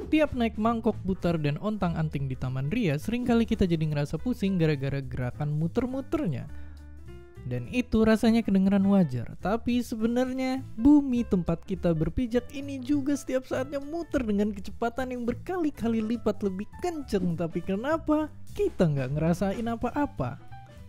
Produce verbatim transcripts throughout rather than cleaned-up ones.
Tiap naik mangkok putar dan ontang-anting di Taman Ria, seringkali kita jadi ngerasa pusing gara-gara gerakan muter-muternya. Dan itu rasanya kedengeran wajar, tapi sebenarnya bumi tempat kita berpijak ini juga setiap saatnya muter dengan kecepatan yang berkali-kali lipat lebih kenceng. Tapi kenapa kita nggak ngerasain apa-apa?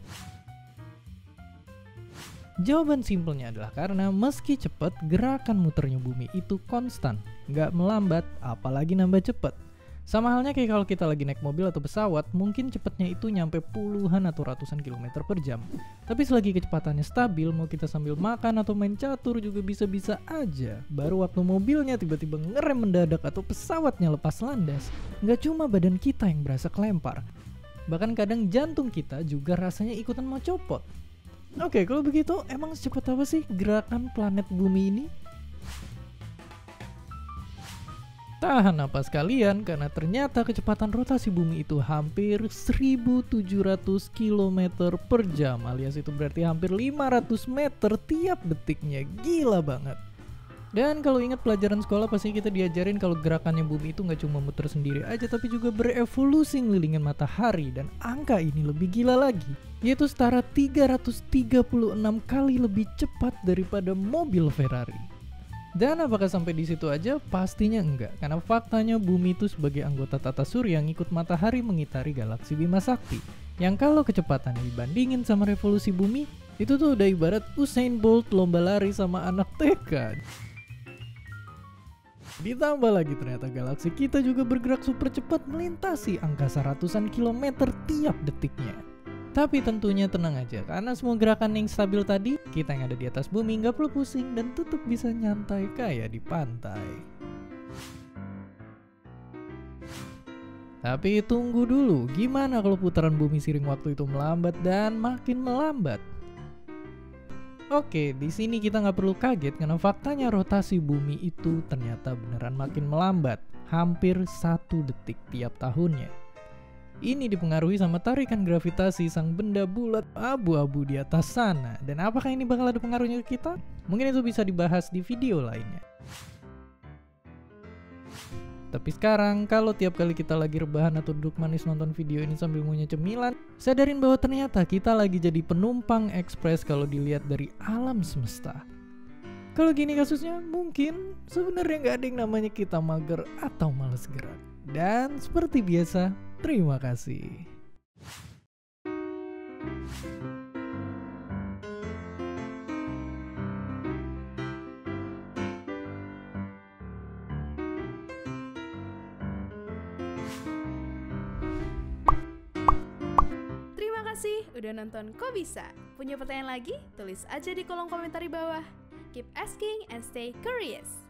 Jawaban simpelnya adalah karena meski cepat, gerakan muternya bumi itu konstan, nggak melambat, apalagi nambah cepet. Sama halnya kayak kalau kita lagi naik mobil atau pesawat, mungkin cepatnya itu nyampe puluhan atau ratusan kilometer per jam. Tapi selagi kecepatannya stabil, mau kita sambil makan atau main catur juga bisa-bisa aja. Baru waktu mobilnya tiba-tiba ngerem mendadak atau pesawatnya lepas landas, nggak cuma badan kita yang berasa kelempar. Bahkan kadang jantung kita juga rasanya ikutan mau copot. Oke, kalau begitu emang secepat apa sih gerakan planet bumi ini? Tahan napas kalian, karena ternyata kecepatan rotasi bumi itu hampir seribu tujuh ratus kilometer per jam, alias itu berarti hampir lima ratus meter tiap detiknya. Gila banget. Dan kalau ingat pelajaran sekolah pasti kita diajarin kalau gerakannya bumi itu nggak cuma muter sendiri aja, tapi juga berevolusi ngelilingin matahari. Dan angka ini lebih gila lagi, yaitu setara tiga ratus tiga puluh enam kali lebih cepat daripada mobil Ferrari. Dan apakah sampai di situ aja? Pastinya enggak, karena faktanya bumi itu sebagai anggota tata surya yang ikut matahari mengitari galaksi Bima Sakti, yang kalau kecepatannya dibandingin sama revolusi bumi, itu tuh udah ibarat Usain Bolt lomba lari sama anak T K. Ditambah lagi ternyata galaksi kita juga bergerak super cepat melintasi angkasa ratusan kilometer tiap detiknya. Tapi tentunya tenang aja, karena semua gerakan yang stabil tadi, kita yang ada di atas bumi nggak perlu pusing dan tetap bisa nyantai kayak di pantai. Tapi tunggu dulu, gimana kalau putaran bumi seiring waktu itu melambat dan makin melambat? Oke, di sini kita nggak perlu kaget karena faktanya rotasi bumi itu ternyata beneran makin melambat, hampir satu detik tiap tahunnya. Ini dipengaruhi sama tarikan gravitasi sang benda bulat abu-abu di atas sana. Dan apakah ini bakal ada pengaruhnya ke kita? Mungkin itu bisa dibahas di video lainnya. Tapi sekarang, kalau tiap kali kita lagi rebahan atau duduk manis nonton video ini sambil ngunyah cemilan, sadarin bahwa ternyata kita lagi jadi penumpang ekspres kalau dilihat dari alam semesta. Kalau gini kasusnya, mungkin sebenarnya nggak ada yang namanya kita mager atau males gerak. Dan seperti biasa, terima kasih. Terima kasih udah nonton Kok Bisa. Punya pertanyaan lagi? Tulis aja di kolom komentar di bawah. Keep asking and stay curious.